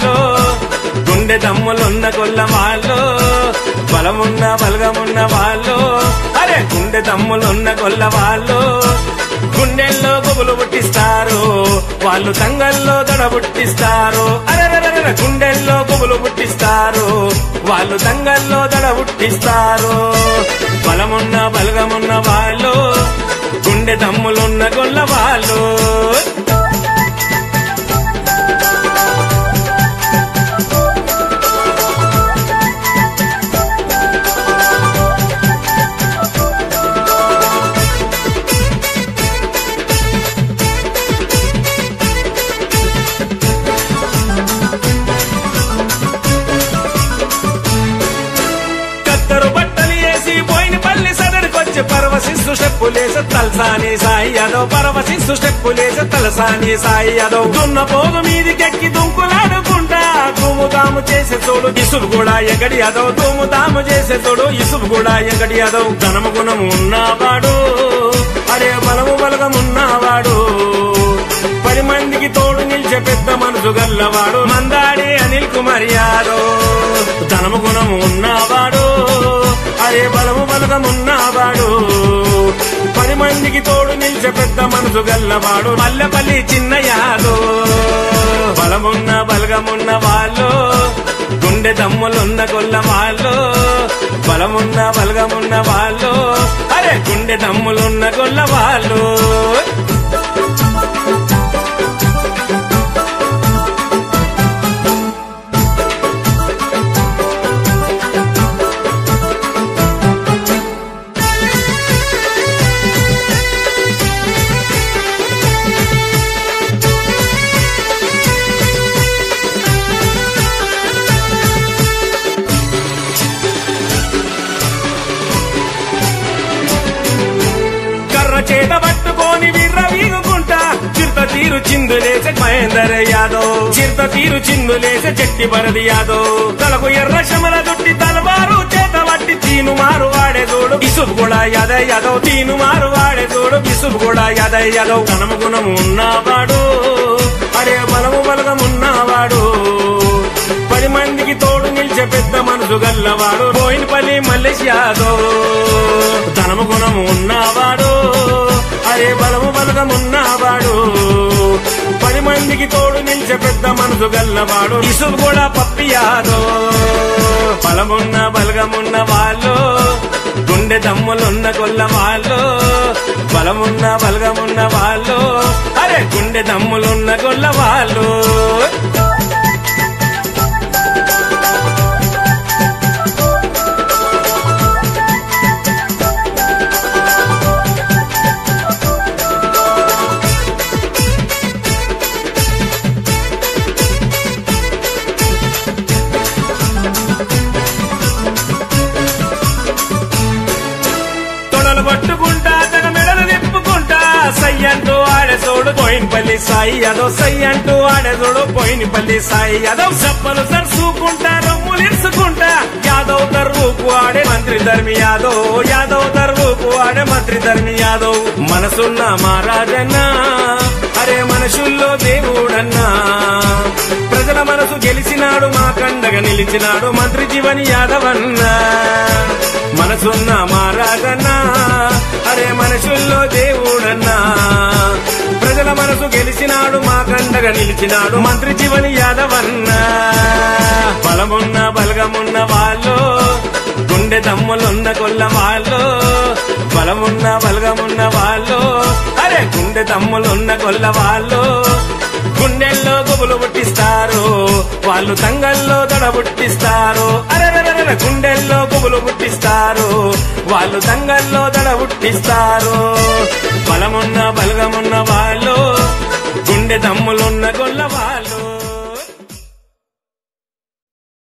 వాళ్ళు గుండె దమ్ములున్న గొల్ల వాళ్ళు బలమున్న బలగమున్న వాళ్ళు అరే గుండె దమ్ములున్న గొల్ల వాళ్ళు గుండెల్లో గుబులు పుట్టిస్తారు వాళ్ళు తంగల్లో దడ పుట్టిస్తారు అరే గుండెల్లో గుబులు పుట్టిస్తారు వాళ్ళు తంగల్లో దడ పుట్టిస్తారు బలమున్న బలగమున్న వాళ్ళు గుండె దమ్ములున్న గొల్ల వాళ్ళు పరవశిస్తు స్టెప్పులేసే తలసాని సాయి యాదవ్ పరవశిస్తు స్టెప్పులేసే తలసాని సాయి యాదవ్ దున్న పోగు మీదికెక్కి దుంకులాడుకుంటా దుముదాము చేసే తోడు ఇసులు కూడా ఎగడి యాదవ్ దుముదాము చేసే తోడు ఇసులు కూడా ఎగడి యాదవ్ ధనము గుణము ఉన్నవాడు అరే బలము బలగమున్నవాడు 10 మందికి తోడు నిలిచే పెద్ద మనసు గల్లవాడు మందాడి అనిల్ కుమార్ యాదవ్ ధనము గుణము ఉన్నవాడు అరే బలము బలగమున్నవాడు 10 మందికి తోడు నిలిచే పెద్ద మనసు గల్లవాడు మల్లెపల్లి చిన్న యాదవ్ బలమున్న బలగమున్న వాళ్ళు గుండె దమ్ములున్న గొల్ల వాళ్ళు బలమున్న బలగమున్న వాళ్ళు అరే గుండె దమ్ములున్న గొల్ల వాళ్ళు చేత పట్టుకొని విర్ర వీగుకుంటా చిరుత తీరు చిందులేసే మహేందర్ యాదవ్ చిరుత తీరు చిందులేసే చెట్టి భరది యాదవ్ తలకు ఎర్ర శమల దుట్టి తలవారు చేత పట్టి తీను మారు వాడే తోడు ఇసుబు కూడా యాదవ్ యాదవ్ తీను మారు వాడే తోడు ఇసుబు కూడా యాదవ్ యాదవ్ ధనము గుణము ఉన్నవాడు అరే బలము బలగమున్నవాడు 10 మందికి తోడు నిలిచే పెద్ద మనసు గల్లవాడు బోయినపల్లి మల్లేష్ యాదవ్ ధనము గుణము ఉన్నవాడు అరే బలము బలగమున్నవాడు 10 మందికి తోడు నిలిచే పెద్ద మనసు గల్లవాడు ఇసులు కూడా పప్పి యాదవ్ బలమున్న బలగమున్న వాళ్ళు గుండె దమ్ములున్న గొల్ల వాళ్ళు బలమున్న బలగమున్న వాళ్ళు అరే గుండె దమ్ములున్న గొల్ల వాళ్ళు పట్టుకుంటా తన మెడలు తిప్పుకుంటా సై అంటూ ఆడేసోడు పోయినపల్లి సాయి యాదవ్ సై అంటూ ఆడేసోడు పోయినపల్లి సాయి యాదవ్ చెప్పలు సరుసుకుంటా రొమ్ములిర్చుకుంటా యాదవ్ దర్వుకు ఆడే మంత్రి ధర్మి యాదవ్ యాదవ్ దర్వుకు ఆడే మంత్రి ధర్మి యాదవ్ మనసున్న మహారాజన్నా అరే మనుషుల్లో దేవుడన్నా ప్రజల మనసు గెలిచినాడు మా కండగా నిలిచినాడు మంత్రి జీవని యాదవ్ అన్నా మనసున్న మహారాజన్నా అరే మనుషుల్లో దేవుడన్నా ప్రజల మనసు గెలిచినాడు మా కండగా నిలిచినాడు మంత్రి జీవని యాదవ్ అన్నా బలమున్న బలగమున్న వాళ్ళు గుండె దమ్ములున్న గొల్ల వాళ్ళు బలమున్న బలగమున్న వాళ్ళు అరే గుండె దమ్ములున్న గొల్ల వాళ్ళు గుండెల్లో గుబులు పుట్టిస్తారు వాళ్ళు తంగల్లో దడ పుట్టిస్తారు అరే గుండెల్లో గుబులు పుట్టిస్తారు వాళ్ళు తంగల్లో దడ పుట్టిస్తారు బలమున్న బలగమున్న వాళ్ళు గుండె దమ్ములున్న గొల్ల వాళ్ళు